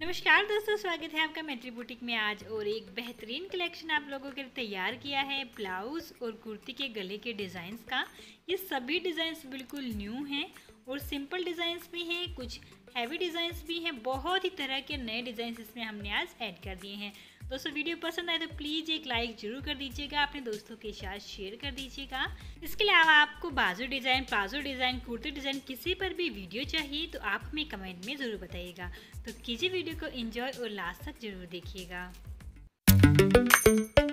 नमस्कार दोस्तों, स्वागत है आपका मैट्री बुटीक में। आज और एक बेहतरीन कलेक्शन आप लोगों के लिए तैयार किया है ब्लाउज़ और कुर्ती के गले के डिज़ाइंस का। ये सभी डिज़ाइंस बिल्कुल न्यू हैं और सिंपल डिज़ाइंस भी हैं, कुछ हैवी डिज़ाइंस भी हैं। बहुत ही तरह के नए डिज़ाइंस इसमें हमने आज ऐड कर दिए हैं। दोस्तों वीडियो पसंद आए तो प्लीज़ एक लाइक ज़रूर कर दीजिएगा, अपने दोस्तों के साथ शेयर कर दीजिएगा। इसके अलावा आपको बाजू design, palazzo design, kurti design किसी पर भी वीडियो चाहिए तो आप हमें कमेंट में ज़रूर बताइएगा। तो कीजिए वीडियो को एंजॉय और लास्ट तक ज़रूर देखिएगा।